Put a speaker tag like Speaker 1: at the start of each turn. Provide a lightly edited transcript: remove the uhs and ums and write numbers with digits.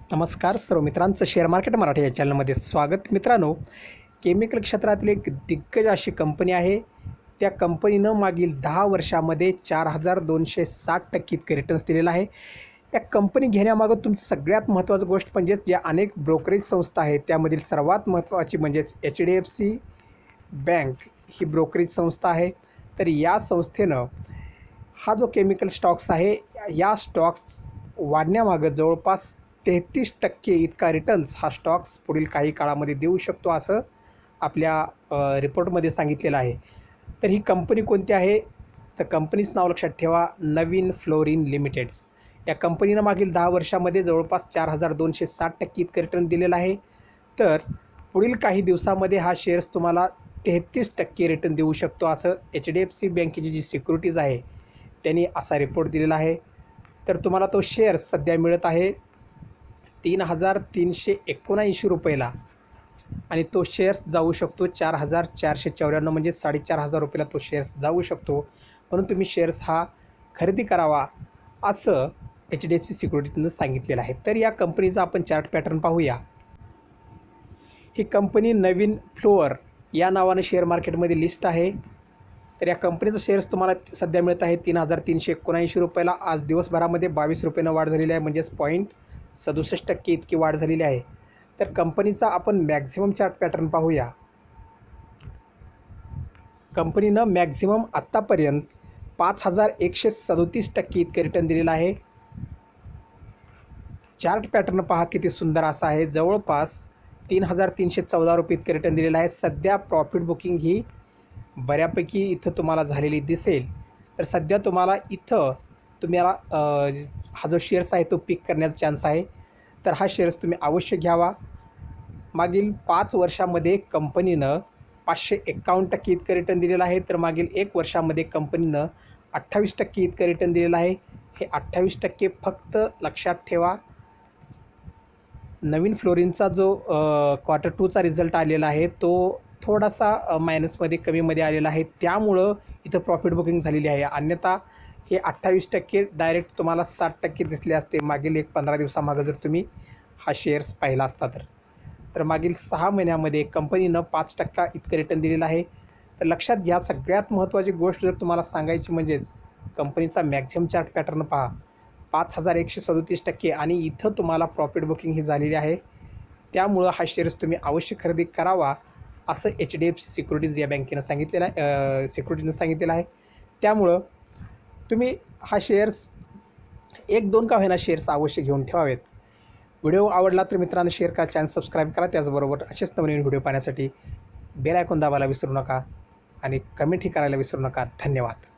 Speaker 1: नमस्कार सर्व मित्रांचं share market Marathi या चॅनलमध्ये स्वागत. मित्रांनो, केमिकल क्षेत्रातली एक दिग्गज अशी कंपनी आहे. त्या कंपनीनं मागील 10 वर्षामध्ये 4,260% इतकं रिटर्न्स दिलेलं आहे. या कंपनी घेण्यामागं तुमचं सगळ्यात महत्त्वाची गोष्ट म्हणजेच ज्या अनेक ब्रोकरेज संस्था आहेत त्यामधील सर्वात महत्त्वाची म्हणजेच HDFC बँक ही ब्रोकरेज संस्था आहे. तर या संस्थेनं हा जो केमिकल स्टॉक्स आहे या स्टॉक्स वाढण्यामागं जवळपास 33% इतका रिटर्न्स हा स्टॉक्स पुढील काही काळामध्ये देऊ शकतो असं आपल्या रिपोर्टमध्ये सांगितलेलं आहे. तर ही कंपनी कोणती आहे? तर कंपनीचं नाव लक्षात ठेवा, नवीन फ्लोरिन लिमिटेड्स. या कंपनीनं मागील 10 वर्षामध्ये जवळपास 4,260% इतकं रिटर्न दिलेलं आहे. तर पुढील काही दिवसामध्ये हा शेअर्स तुम्हाला 33% रिटर्न देऊ शकतो असं HDFC बँकेची जी सिक्युरिटीज आहे त्यांनी असा रिपोर्ट दिलेला आहे. तर तुम्हाला तो शेअर्स सध्या मिळत आहे 3,379 रुपयाला आणि तो शेअर्स जाऊ शकतो 4,494 म्हणजे 4,500 रुपयाला तो शेअर्स जाऊ शकतो. म्हणून तुम्ही शेअर्स हा खरेदी करावा असं HDFC सिक्युरिटीजनं सांगितलेलं आहे. तर या कंपनीचा आपण चार्ट पॅटर्न पाहूया. ही कंपनी नवीन फ्लोअर या नावानं शेअर मार्केटमध्ये लिस्ट आहे. तर या कंपनीचं शेअर्स तुम्हाला सध्या मिळत आहे 3,379 रुपयाला. आज दिवसभरामध्ये 22 रुपयानं वाढ झालेली आहे, म्हणजेच 0.67% इतकी वाढ झालेली आहे. तर कंपनीचा आपण मॅक्झिमम चार्ट पॅटर्न पाहूया. कंपनीनं मॅक्झिमम आत्तापर्यंत 5,137% इतके रिटर्न दिलेलं आहे. चार्ट पॅटर्न पहा किती सुंदर असा आहे. जवळपास 3,314 रुपये इतके रिटर्न दिलेलं आहे. सध्या प्रॉफिट बुकिंग ही बऱ्यापैकी इथं तुम्हाला झालेली दिसेल. तर सध्या तुम्हाला इथं तुम्हाला हा जो शेअर्स आहे तो पिक करण्याचा चान्स आहे. तर हा शेअर्स तुम्ही अवश्य घ्यावा. मागील 5 वर्षामध्ये कंपनीनं 551% इतकं रिटर्न दिलेलं आहे. तर मागील 1 वर्षामध्ये कंपनीनं 28% इतकं रिटर्न दिलेलं आहे. हे 28% फक्त लक्षात ठेवा. नवीन फ्लोरिनचा जो क्वार्टर 2चा रिझल्ट आलेला आहे तो थोडासा मायनसमध्ये कमीमध्ये आलेला आहे, त्यामुळं इथं प्रॉफिट बुकिंग झालेली आहे. अन्यथा हे 28% डायरेक्ट तुम्हाला 60% दिसले असते मागील 15 दिवसामागं जर तुम्ही हा शेअर्स पाहिला असता तर. तर मागील 6 महिन्यामध्ये कंपनीनं 5% इतकं रिटर्न दिलेलं आहे. तर लक्षात घ्या, सगळ्यात महत्त्वाची गोष्ट जर तुम्हाला सांगायची म्हणजेच कंपनीचा मॅक्झिमम चार्ट पॅटर्न पहा, 5,137% आणि इथं तुम्हाला प्रॉफिट बुकिंग ही झालेली आहे. त्यामुळं हा शेअर्स तुम्ही अवश्य खरेदी करावा असं HDFC सिक्युरिटीज या बँकेनं सांगितलेलं आहे, सिक्युरिटीनं सांगितलेलं आहे. त्यामुळं तुम्ही हा शेअर्स 1-2 का होईना शेअर्स अवश्य घेऊन ठेवावेत. व्हिडिओ आवडला तर मित्रांनो शेअर करा, चॅनल सबस्क्राईब करा. त्याचबरोबर असेच नवीन व्हिडिओ पाहण्यासाठी बेल आयकॉन दाबायला विसरू नका आणि कमेंटही करायला विसरू नका. धन्यवाद.